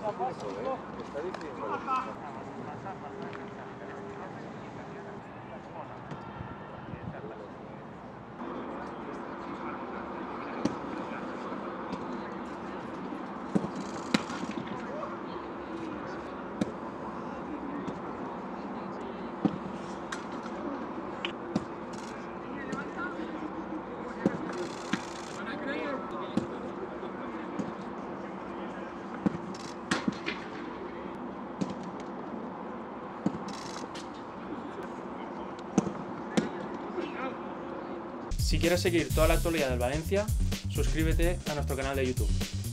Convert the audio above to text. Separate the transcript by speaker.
Speaker 1: Está diciendo.
Speaker 2: Si quieres seguir toda la actualidad del Valencia, suscríbete a nuestro canal de YouTube.